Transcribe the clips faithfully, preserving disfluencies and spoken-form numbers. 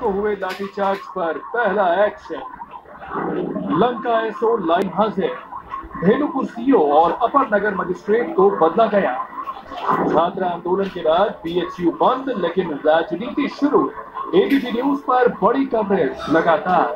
को हुए लाठीचार्ज पर पहला एक्शन। लंका एसओ लाइन हाजिर, भेलुपुर सीओ और अपर नगर मजिस्ट्रेट को बदला गया। छात्र आंदोलन के बाद बीएचयू बंद, लेकिन राजनीति शुरू। एबीपी न्यूज पर बड़ी कवरेज लगातार।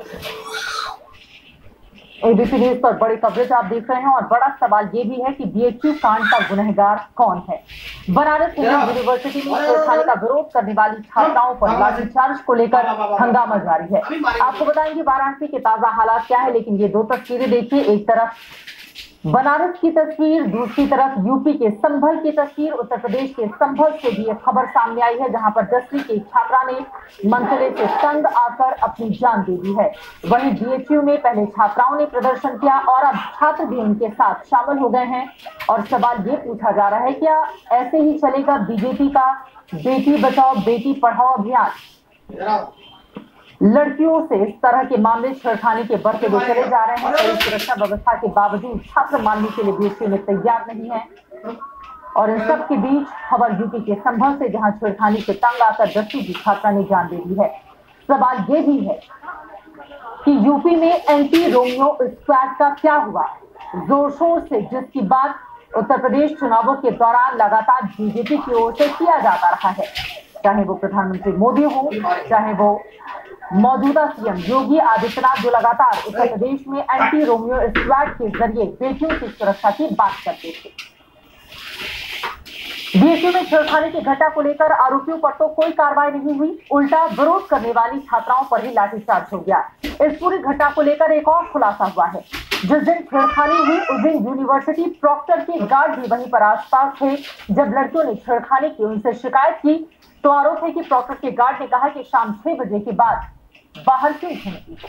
एबीपी न्यूज पर बड़ी कवरेज आप देख रहे हैं और बड़ा सवाल ये भी है कि बीएचयू कांड का गुनहगार कौन है। बनारस हिंदू यूनिवर्सिटी में छेड़खानी का विरोध करने वाली छात्राओं पर लाठीचार्ज को लेकर हंगामा जारी है। आपको बताएंगे वाराणसी के ताजा हालात क्या है, लेकिन ये दो तस्वीरें देखिए। एक तरफ बनारस की तस्वीर, दूसरी तरफ यूपी के संभल की तस्वीर। उत्तर प्रदेश के संभल से भी एक खबर सामने आई है, जहां पर दसवीं की छात्रा ने मंचले से तंग आकर अपनी जान दे दी है। वहीं बीएचयू में पहले छात्राओं ने प्रदर्शन किया और अब छात्र भी उनके साथ शामिल हो गए हैं। और सवाल ये पूछा जा रहा है, क्या ऐसे ही चलेगा बीजेपी का बेटी बचाओ बेटी पढ़ाओ अभियान? लड़कियों से इस तरह के मामले छेड़खानी के बढ़ते हुए चले जा रहे हैं। कई सुरक्षा व्यवस्था के बावजूद छात्र मानने के लिए बीएचयू में तैयार नहीं है। और इन सब के बीच खबर यूपी के संभल से, जहां छेड़खानी से तंग आकर दसवीं की छात्रा ने जान दे दी है। सवाल ये भी है कि यूपी में एंटी रोमियो स्क्वाड का क्या हुआ? जोर शोर से जिसकी बात उत्तर प्रदेश चुनावों के दौरान लगातार बीजेपी की ओर से किया जाता रहा है, चाहे वो प्रधानमंत्री मोदी हो, चाहे वो मौजूदा सीएम योगी आदित्यनाथ, जो लगातार उत्तर प्रदेश में एंटी रोमियो स्क्वाड के जरिए बेटियों की सुरक्षा की बात करते थे। बीएचयू में छेड़खानी की घटना को लेकर आरोपियों पर तो कोई कार्रवाई नहीं हुई, उल्टा विरोध करने वाली छात्राओं पर ही लाठीचार्ज हो गया। इस पूरी घटना को लेकर एक और खुलासा हुआ है। जिस दिन छेड़खानी हुई उस दिन यूनिवर्सिटी प्रॉक्टर के गार्ड भी वहीं पर आसपास थे। जब लड़कियों ने छेड़खानी की, उनसे शिकायत की, तो आरोप है कि प्रॉक्टर के गार्ड ने कहा कि शाम छह बजे के बाद बाहर क्यों घूमती है।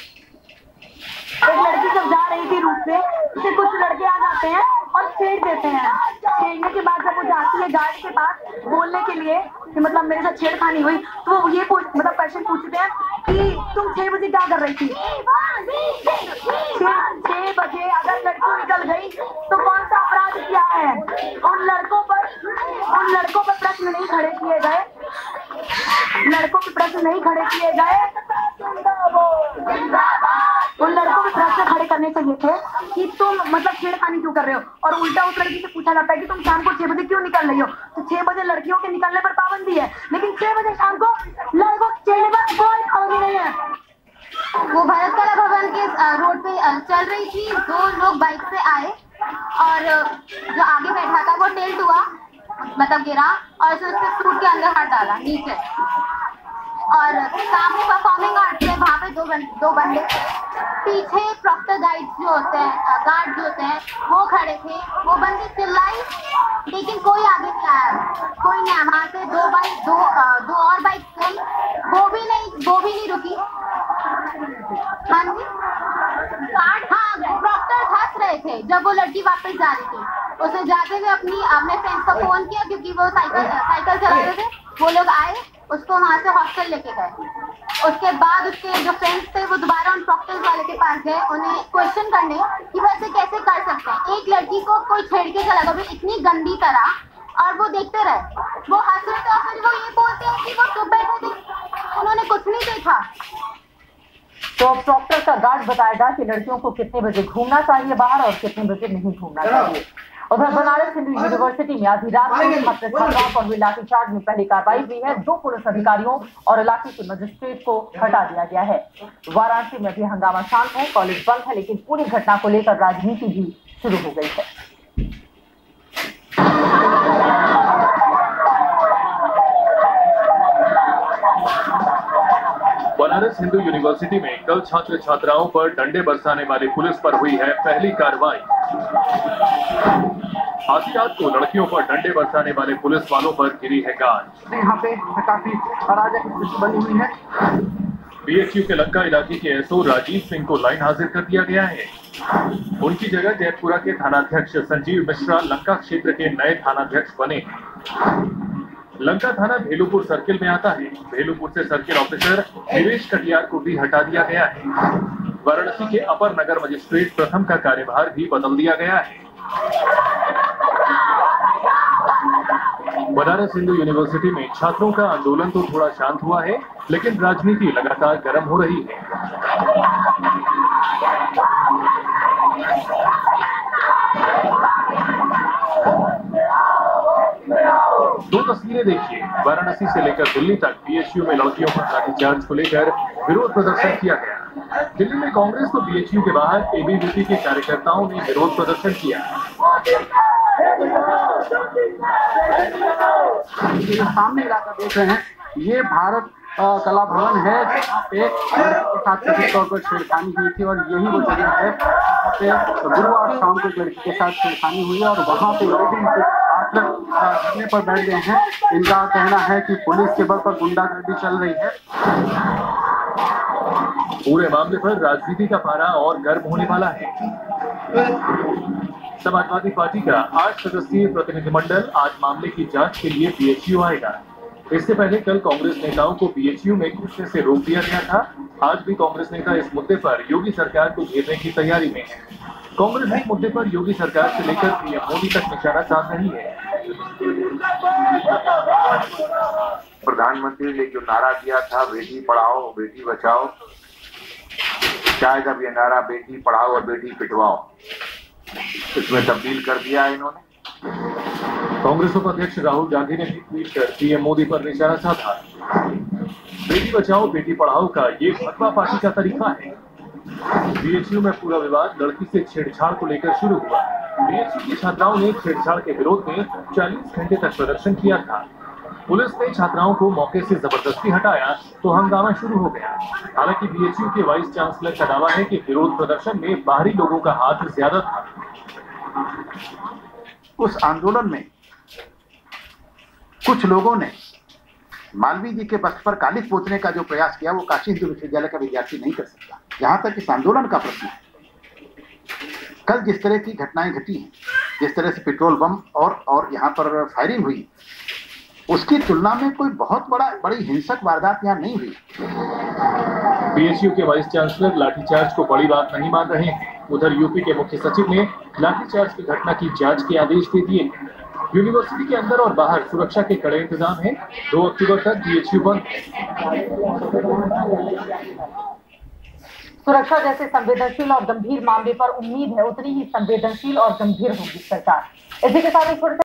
एक लड़की जब जा रही थी रूट पे, उसे कुछ लड़के आ जाते हैं और छेड़ देते हैं। छेड़ने के बाद जब वो जाती है गार्ड के पास बोलने के लिए कि मतलब मेरे साथ छेड़खानी हुई, तो वो ये पूछ मतलब क्वेश्चन पूछते हैं कि तुम छह बजे क्या कर रही थी। छह बजे अगर लड़की निकल गई तो कौन सा अपराध किया है? उन लड़कों पर उन लड़कों पर प्रश्न नहीं खड़े किए गए, लड़कों के प्रश्न नहीं खड़े किए गए। उन लड़कों के प्रश्न खड़े करने चाहिए थे कि तुम मतलब छेड़खानी क्यों कर रहे हो, और उल्टा उस लड़की से पूछा जाता है कि तुम शाम को छह बजे क्यों निकल रही हो। तो छह बजे लड़कियों के निकलने पर पाबंदी है, लेकिन छह बजे शाम को लड़कों के छेड़ने पर कोई पाबंदी नहीं है। वो भरत कला भवन के रोड पे चल रही थी, दो लोग बाइक से आए और जो आगे बैठा था वो टिल्ट हुआ, मतलब गिरा और उसने उसके सूट के अंदर हाथ डाला नीचे। और सामने परफॉर्मिंग आर्ट है, वहाँ पे दो बन, दो बंदे थे, पीछे प्रॉक्टर गाइड्स जो होते हैं, गार्ड जो होते हैं, वो खड़े थे। वो बंदे चिल्लाई लेकिन कोई आगे नहीं आया, कोई नहीं। वहाँ से दो बाइक दो दो और बाइक गई, वो भी नहीं वो भी नहीं रुकी। हाँ जी, हाँ, प्रॉक्टर हंस रहे थे जब वो लड़की वापस जा रही थी। उसे जाते हुए अपनी अपने फ्रेंड्स को फोन किया, क्योंकि वो साइकिल साइकिल चला रहे थे। वो लोग आए, उसको वहाँ से हॉस्टल लेके गए। उसके बाद उसके जो फ्रेंड्स थे वो दोबारा उन प्रॉक्टर्स वाले के पास गए, उन्हें क्वेश्चन करने कि वैसे कैसे कर सकते हैं, एक लड़की को कोई छेड़ के चला गया इतनी गंदी तरह, और वो देखते रहे। वो हंस रहे थे और फिर वो ये बोलते हैं कि वो चुप बैठे थे, उन्होंने कुछ नहीं देखा। तो प्रॉक्टर का गार्ड बताएगा कि लड़कियों को कितने बजे घूमना चाहिए बाहर और कितने बजे नहीं घूमना चाहिए। उधर बनारस हिंदू यूनिवर्सिटी में आधी रात को छात्र छात्राओं पर हुई लाठीचार्ज में पहली कार्रवाई हुई है। दो पुलिस अधिकारियों और इलाके के मजिस्ट्रेट को हटा दिया गया है। वाराणसी में भी हंगामा शांत है, कॉलेज बंद है, लेकिन पूरी घटना को लेकर राजनीति भी शुरू हो गई है। बनारस हिंदू यूनिवर्सिटी में कल छात्र छात्राओं पर डंडे बरसाने वाली पुलिस पर हुई है पहली कार्रवाई। आधी रात को लड़कियों पर डंडे बरसाने वाले पुलिस वालों पर गिरी है गाज। यहाँ पे काफी अराजक स्थिति बनी हुई है। बीएचयू के लंका इलाके के एसओ राजीव सिंह को लाइन हाजिर कर दिया गया है। उनकी जगह जैतपुरा के थानाध्यक्ष संजीव मिश्रा लंका क्षेत्र के नए थानाध्यक्ष बने। लंका थाना भेलुपुर सर्किल में आता है। भेलुपुर से सर्किल ऑफिसर निवेश कटियार को भी हटा दिया गया है। वाराणसी के अपर नगर मजिस्ट्रेट प्रथम का कार्यभार भी बदल दिया गया है। बनारस हिंदू यूनिवर्सिटी में छात्रों का आंदोलन तो थोड़ा शांत हुआ है, लेकिन राजनीति लगातार गर्म हो रही है। दो तस्वीरें देखिए। वाराणसी से लेकर दिल्ली तक बीएचयू में लड़कियों पर लाठीचार्ज को लेकर विरोध प्रदर्शन किया गया। दिल्ली में कांग्रेस तो बीएचयू के बाहर एबीवीपी के कार्यकर्ताओं ने विरोध प्रदर्शन किया। सामने इलाका देख रहे हैं, ये भारत आ, कला भवन है, जहाँ पे के साथ कथित तौर पर छेड़खानी हुई थी और यही वो जगह है जहाँ पे गुरुवार शाम को एक लड़की के साथ छेड़खानी हुई और वहाँ पे छात्र धरने पर बैठ गए हैं। इनका कहना है कि पुलिस के बल पर गुंडागर्दी चल रही है। पूरे मामले पर राजनीति का पारा और गर्म होने वाला है। समाजवादी पार्टी का आठ सदस्यीय प्रतिनिधिमंडल आज मामले की जांच के लिए बीएचयू आएगा। इससे पहले कल कांग्रेस नेताओं को बीएचयू में घुसने से रोक दिया गया था। आज भी कांग्रेस नेता इस मुद्दे पर योगी सरकार को घेरने की तैयारी में है। कांग्रेस इस मुद्दे पर योगी सरकार से लेकर पीएम मोदी तक निशाना साध रही है। प्रधानमंत्री ने जो नारा दिया था, बेटी पढ़ाओ बेटी बचाओ, शायद अब ये नारा बेटी पढ़ाओ और बेटी पिटवाओ, इसमें तब्दील कर दिया है इन्होंने। कांग्रेस उपाध्यक्ष राहुल गांधी ने भी ट्वीट कर पीएम मोदी पर निशाना साधा। बेटी बचाओ बेटी पढ़ाओ का ये भाजपा पार्टी का तरीका है। बीएचयू में पूरा विवाद लड़की से छेड़छाड़ को लेकर शुरू हुआ। बीएचयू की छात्राओं ने छेड़छाड़ के विरोध में चालीस घंटे तक प्रदर्शन किया था। पुलिस ने छात्राओं को मौके से जबरदस्ती हटाया तो हंगामा शुरू हो गया। हालांकि बीएचयू के वाइस चांसलर का दावा है कि विरोध प्रदर्शन में बाहरी लोगों का हाथ ज्यादा था। उस आंदोलन में कुछ लोगों ने मालवीय जी के वस्त्र पर कालिख पोतने का जो प्रयास किया वो काशी हिंदू विश्वविद्यालय का विद्यार्थी नहीं कर सकता। यहाँ तक इस आंदोलन का प्रश्न है। कल जिस तरह की घटनाएं घटी हैं, जिस तरह से पेट्रोल बम और और यहाँ पर फायरिंग हुई, उसकी तुलना में कोई बहुत बड़ा बड़ी हिंसक वारदात यहाँ नहीं हुई। बीएचयू के वाइस चांसलर लाठीचार्ज को बड़ी बात नहीं मान रहे हैं। उधर यूपी के मुख्य सचिव ने लाठीचार्ज की घटना की जांच के आदेश दे दिए। यूनिवर्सिटी के अंदर और बाहर सुरक्षा के कड़े इंतजाम हैं। दो अक्टूबर तक बीएचयू बंद। सुरक्षा जैसे संवेदनशील और गंभीर मामले पर उम्मीद है उतनी ही संवेदनशील और गंभीर होगी सरकार। इसी के साथ एक